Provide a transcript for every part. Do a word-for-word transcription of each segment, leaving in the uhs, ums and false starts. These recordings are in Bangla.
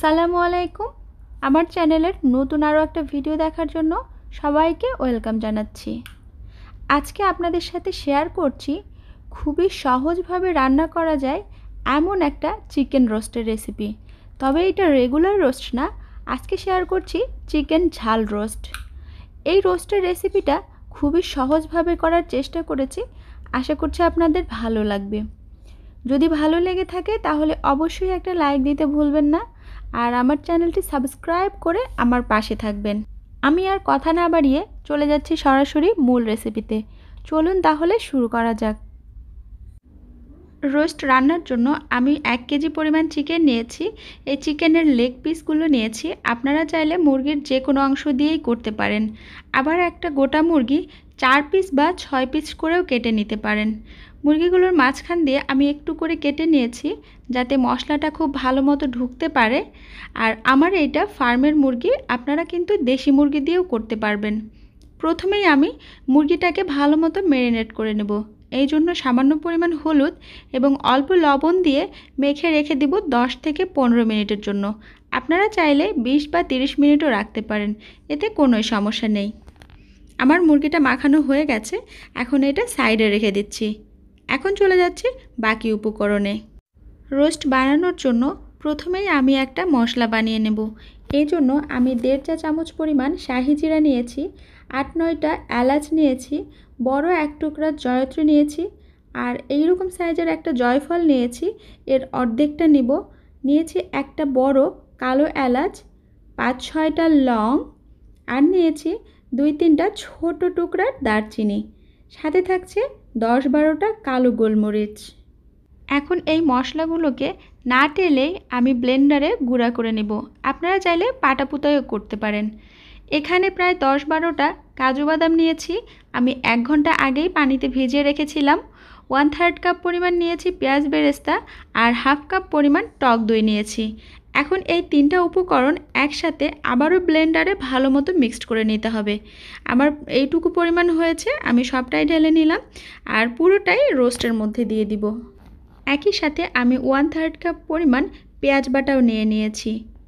আসসালামু আলাইকুম। আমার চ্যানেলের নতুন আরও একটা ভিডিও দেখার জন্য সবাইকে ওয়েলকাম জানাচ্ছি। আজকে আপনাদের সাথে শেয়ার করছি খুবই সহজভাবে রান্না করা যায় এমন একটা চিকেন রোস্টের রেসিপি। তবে এটা রেগুলার রোস্ট না, আজকে শেয়ার করছি চিকেন ঝাল রোস্ট। এই রোস্টের রেসিপিটা খুবই সহজভাবে করার চেষ্টা করেছি, আশা করছি আপনাদের ভালো লাগবে। যদি ভালো লেগে থাকে তাহলে অবশ্যই একটা লাইক দিতে ভুলবেন না, আর আমার চ্যানেলটি সাবস্ক্রাইব করে আমার পাশে থাকবেন। আমি আর কথা না বাড়িয়ে চলে যাচ্ছি সরাসরি মূল রেসিপিতে। চলুন তাহলে শুরু করা যাক। রোস্ট রান্নার জন্য আমি এক কেজি পরিমাণ চিকেন নিয়েছি। এই চিকেনের লেগ পিসগুলো নিয়েছি। আপনারা চাইলে মুরগির যে কোনো অংশ দিয়েই করতে পারেন, আবার একটা গোটা মুরগি চার পিস বা ছয় পিস করেও কেটে নিতে পারেন। মুরগিগুলোর মাঝখান দিয়ে আমি একটু করে কেটে নিয়েছি যাতে মশলাটা খুব ভালো মতো ঢুকতে পারে। আর আমার এইটা ফার্মের মুরগি, আপনারা কিন্তু দেশি মুরগি দিয়েও করতে পারবেন। প্রথমেই আমি মুরগিটাকে ভালো মতো ম্যারিনেট করে নেব। এই জন্য সামান্য পরিমাণ হলুদ এবং অল্প লবণ দিয়ে মেখে রেখে দিব দশ থেকে পনেরো মিনিটের জন্য। আপনারা চাইলে বিশ বা তিরিশ মিনিটও রাখতে পারেন, এতে কোনো সমস্যা নেই। আমার মুরগিটা মাখানো হয়ে গেছে, এখন এটা সাইডে রেখে দিচ্ছি। এখন চলে যাচ্ছি বাকি উপকরণে। রোস্ট বানানোর জন্য প্রথমেই আমি একটা মশলা বানিয়ে নেব। এই জন্য আমি দেড় চা চামচ পরিমাণ শাহি জিরা নিয়েছি, আট নয়টা এলাচ নিয়েছি, বড় এক টুকরা জয়ত্রী নিয়েছি, আর এইরকম সাইজের একটা জয়ফল নিয়েছি, এর অর্ধেকটা নেব। নিয়েছি একটা বড় কালো এলাচ, পাঁচ ছয়টা লং, আর নিয়েছি দুই তিনটা ছোট টুকরা দারচিনি, সাথে থাকছে দশ বারোটা কালো গোলমরিচ। এখন এই মশলাগুলোকে না টেলেই আমি ব্লেন্ডারে গুঁড়া করে নেব। আপনারা চাইলে পাটাপুতায়ও করতে পারেন। এখানে প্রায় দশ বারোটা কাজু বাদাম নিয়েছি, আমি এক ঘন্টা আগেই পানিতে ভিজিয়ে রেখেছিলাম। ওয়ান থার্ড কাপ পরিমাণ নিয়েছি পেঁয়াজ বেরেস্তা, আর হাফ কাপ পরিমাণ টক দই নিয়েছি। এখন এই তিনটা উপকরণ একসাথে আবারও ব্লেন্ডারে ভালো মতো মিক্সড করে নিতে হবে। আমার এইটুকু পরিমাণ হয়েছে, আমি সবটাই ঢেলে নিলাম আর পুরোটাই রোস্টের মধ্যে দিয়ে দিব। একই সাথে আমি ওয়ান থার্ড কাপ পরিমাণ পেঁয়াজ বাটাও নিয়ে নিয়েছি।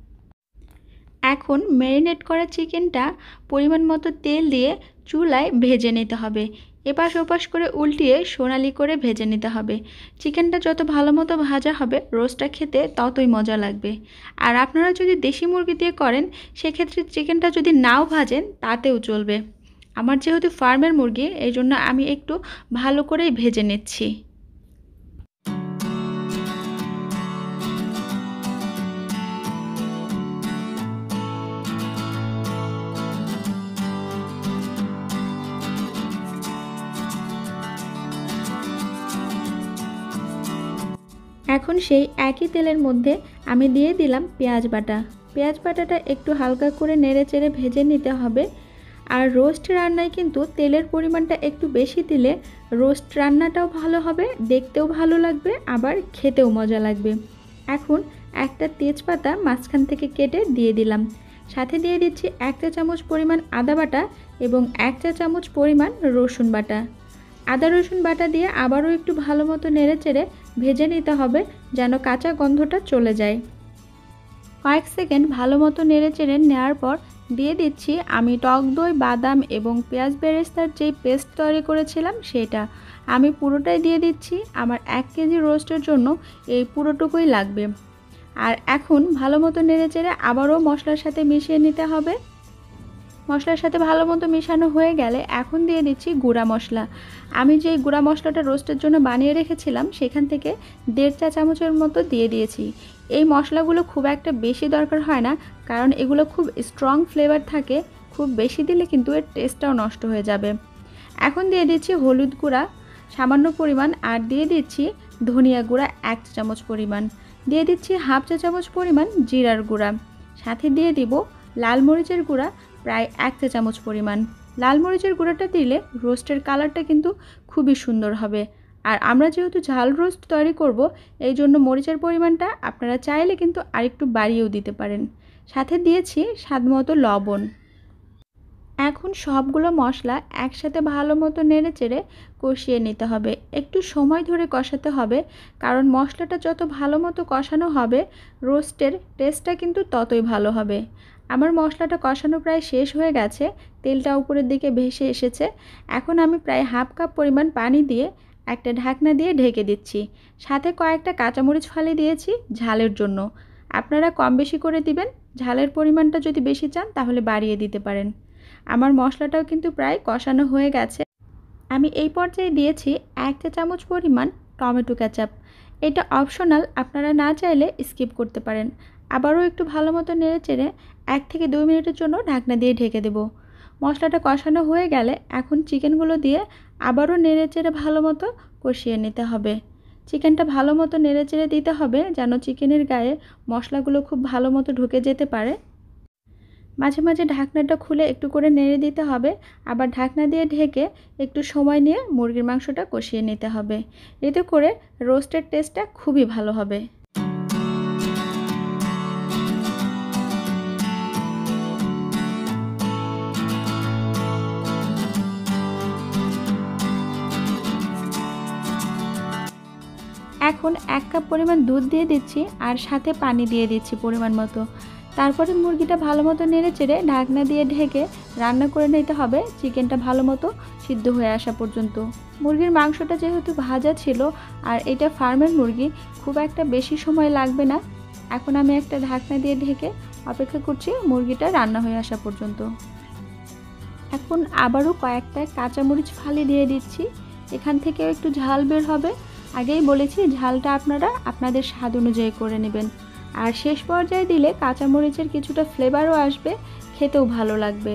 এখন ম্যারিনেট করা চিকেনটা পরিমাণ মতো তেল দিয়ে চুলায় ভেজে নিতে হবে। এপাশ ওপাশ করে উল্টিয়ে সোনালি করে ভেজে নিতে হবে। চিকেনটা যত ভালো মতো ভাজা হবে রোস্টটা খেতে ততই মজা লাগবে। আর আপনারা যদি দেশি মুরগি দিয়ে করেন সেক্ষেত্রে চিকেনটা যদি নাও ভাজেন তাতেও চলবে। আমার যেহেতু ফার্মের মুরগি, এই জন্য আমি একটু ভালো করেই ভেজে নিচ্ছি। এখন সেই একই তেলের মধ্যে আমি দিয়ে দিলাম পেঁয়াজ বাটা। পেঁয়াজ বাটাটা একটু হালকা করে নেড়ে চেড়ে ভেজে নিতে হবে। আর রোস্ট রান্নায় কিন্তু তেলের পরিমাণটা একটু বেশি দিলে রোস্ট রান্নাটাও ভালো হবে, দেখতেও ভালো লাগবে, আবার খেতেও মজা লাগবে। এখন একটা তেজপাতা মাঝখান থেকে কেটে দিয়ে দিলাম। সাথে দিয়ে দিচ্ছি এক চা চামচ পরিমাণ আদা বাটা এবং এক চা চামচ পরিমাণ রসুন বাটা। আদা রসুন বাটা দিয়ে আবারও একটু ভালো মতো নেড়ে চেড়ে ভেজে নিতে হবে যেন কাঁচা গন্ধটা চলে যায়। কয়েক সেকেন্ড ভালো মতো নেড়ে চেড়ে নেওয়ার পর দিয়ে দিচ্ছি আমি টক দই, বাদাম এবং পেঁয়াজ বেরেস্তার যেই পেস্ট তৈরি করেছিলাম সেটা আমি পুরোটাই দিয়ে দিচ্ছি। আমার এক কেজি রোস্টের জন্য এই পুরোটুকুই লাগবে। আর এখন ভালো মতো নেড়ে চেড়ে আবারও মশলার সাথে মিশিয়ে নিতে হবে। মশলার সাথে ভালো মতো মেশানো হয়ে গেলে এখন দিয়ে দিচ্ছি গুঁড়া মশলা। আমি যে গুঁড়া মশলাটা রোস্টের জন্য বানিয়ে রেখেছিলাম সেখান থেকে দেড় চা চামচের মতো দিয়ে দিয়েছি। এই মশলাগুলো খুব একটা বেশি দরকার হয় না, কারণ এগুলো খুব স্ট্রং ফ্লেভার থাকে, খুব বেশি দিলে কিন্তু এর টেস্টটাও নষ্ট হয়ে যাবে। এখন দিয়ে দিচ্ছি হলুদ গুঁড়া সামান্য পরিমাণ, আর দিয়ে দিচ্ছি ধনিয়া গুঁড়া এক চা চামচ পরিমাণ, দিয়ে দিচ্ছি হাফ চা চামচ পরিমাণ জিরার গুঁড়া, সাথে দিয়ে দিব লাল মরিচের গুঁড়া প্রায় এক চা চামচ পরিমাণ। লাল মরিচের গুঁড়াটা দিলে রোস্টের কালারটা কিন্তু খুবই সুন্দর হবে। আর আমরা যেহেতু ঝাল রোস্ট তৈরি করব, এই জন্য মরিচের পরিমাণটা আপনারা চাইলে কিন্তু আরেকটু বাড়িয়েও দিতে পারেন। সাথে দিয়েছি স্বাদ মতো লবণ। এখন সবগুলো মশলা একসাথে ভালো মতো নেড়েচেড়ে কষিয়ে নিতে হবে। একটু সময় ধরে কষাতে হবে, কারণ মশলাটা যত ভালো মতো কষানো হবে রোস্টের টেস্টটা কিন্তু ততই ভালো হবে। আমার মশলাটা কষানো প্রায় শেষ হয়ে গেছে, তেলটা উপরের দিকে ভেসে এসেছে। এখন আমি প্রায় হাফ কাপ পরিমাণ পানি দিয়ে একটা ঢাকনা দিয়ে ঢেকে দিচ্ছি। সাথে কয়েকটা কাঁচামরিচ ফালি দিয়েছি ঝালের জন্য। আপনারা কম বেশি করে দিবেন, ঝালের পরিমাণটা যদি বেশি চান তাহলে বাড়িয়ে দিতে পারেন। আমার মশলাটাও কিন্তু প্রায় কষানো হয়ে গেছে। আমি এই পর্যায়ে দিয়েছি এক চা চামচ পরিমাণ টমেটো কেচাপ। এটা অপশনাল, আপনারা না চাইলে স্কিপ করতে পারেন। আবারও একটু ভালো মতো নেড়ে চেড়ে এক থেকে দুই মিনিটের জন্য ঢাকনা দিয়ে ঢেকে দেব। মশলাটা কষানো হয়ে গেলে এখন চিকেনগুলো দিয়ে আবারও নেড়ে চেড়ে ভালো মতো কষিয়ে নিতে হবে। চিকেনটা ভালো মতো নেড়ে চেড়ে দিতে হবে যেন চিকেনের গায়ে মশলাগুলো খুব ভালো মতো ঢুকে যেতে পারে। মাঝে মাঝে ঢাকনাটা খুলে একটু করে নেড়ে দিতে হবে, আবার ঢাকনা দিয়ে ঢেকে একটু সময় নিয়ে মুরগির মাংসটা কষিয়ে নিতে হবে। এতে করে রোস্টের টেস্টটা খুবই ভালো হবে। এখন এক কাপ পরিমাণ দুধ দিয়ে দিচ্ছি আর সাথে পানি দিয়ে দিচ্ছি পরিমাণ মতো। তারপরে মুরগিটা ভালো মতো নেড়ে চেড়ে ঢাকনা দিয়ে ঢেকে রান্না করে নিতে হবে চিকেনটা ভালো মতো সিদ্ধ হয়ে আসা পর্যন্ত। মুরগির মাংসটা যেহেতু ভাজা ছিল আর এটা ফার্মের মুরগি, খুব একটা বেশি সময় লাগবে না। এখন আমি একটা ঢাকনা দিয়ে ঢেকে অপেক্ষা করছি মুরগিটা রান্না হয়ে আসা পর্যন্ত। এখন আবারও কয়েকটা কাঁচামরিচ ফালি দিয়ে দিচ্ছি, এখান থেকেও একটু ঝাল বের হবে। আগেই বলেছি ঝালটা আপনারা আপনাদের স্বাদ অনুযায়ী করে নেবেন। আর শেষ পর্যায়ে দিলে কাঁচামরিচের কিছুটা ফ্লেভারও আসবে, খেতেও ভালো লাগবে।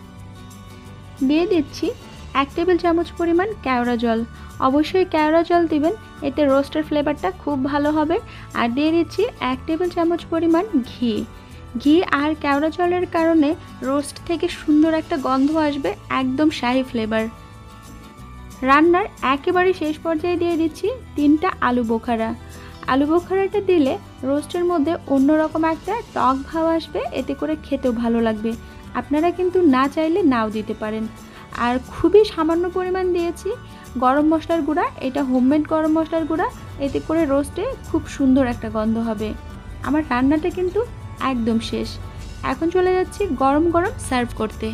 দিয়ে দিচ্ছি এক টেবিল চামচ পরিমাণ কেওড়া জল। অবশ্যই কেওড়া জল দিবেন, এতে রোস্টের ফ্লেভারটা খুব ভালো হবে। আর দিয়ে দিচ্ছি এক টেবিল চামচ পরিমাণ ঘি। ঘি আর কেওড়া জলের কারণে রোস্ট থেকে সুন্দর একটা গন্ধ আসবে, একদম শাহি ফ্লেভার। রান্নার একেবারে শেষ পর্যায়ে দিয়ে দিচ্ছি তিনটা আলু বোখারা। আলু বোখারাটা দিলে রোস্টের মধ্যে অন্যরকম একটা টক ভাব আসবে, এতে করে খেতেও ভালো লাগবে। আপনারা কিন্তু না চাইলে নাও দিতে পারেন। আর খুবই সামান্য পরিমাণ দিয়েছি গরম মশলার গুঁড়া, এটা হোমমেড গরম মশলার গুঁড়া, এতে করে রোস্টে খুব সুন্দর একটা গন্ধ হবে। আমার রান্নাটা কিন্তু একদম শেষ। এখন চলে যাচ্ছি গরম গরম সার্ভ করতে।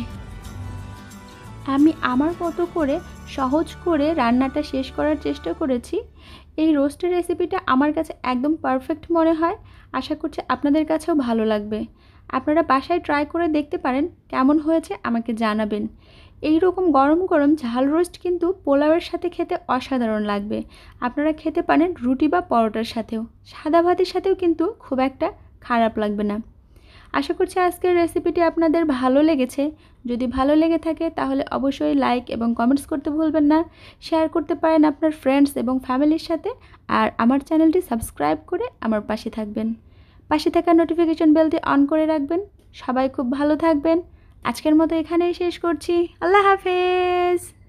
আমি আমার মতো করে সহজ করে রান্নাটা শেষ করার চেষ্টা করেছি। এই রোস্টের রেসিপিটা আমার কাছে একদম পারফেক্ট মনে হয়। আশা করছি আপনাদের কাছেও ভালো লাগবে। আপনারা বাসায় ট্রাই করে দেখতে পারেন, কেমন হয়েছে আমাকে জানাবেন। এই রকম গরম গরম ঝাল রোস্ট কিন্তু পোলাওয়ের সাথে খেতে অসাধারণ লাগবে। আপনারা খেতে পারেন রুটি বা পরোটার সাথেও, সাদা ভাতের সাথেও কিন্তু খুব একটা খারাপ লাগবে না। আশা করছি আজকের রেসিপিটি আপনাদের ভালো লেগেছে। যদি ভালো লেগে থাকে তাহলে অবশ্যই লাইক এবং কমেন্টস করতে ভুলবেন না। শেয়ার করতে পারেন আপনার ফ্রেন্ডস এবং ফ্যামিলির সাথে। আর আমার চ্যানেলটি সাবস্ক্রাইব করে আমার পাশে থাকবেন। পাশে থাকা নোটিফিকেশন বেলটি অন করে রাখবেন। সবাই খুব ভালো থাকবেন। আজকের মতো এখানেই শেষ করছি। আল্লাহ হাফেজ।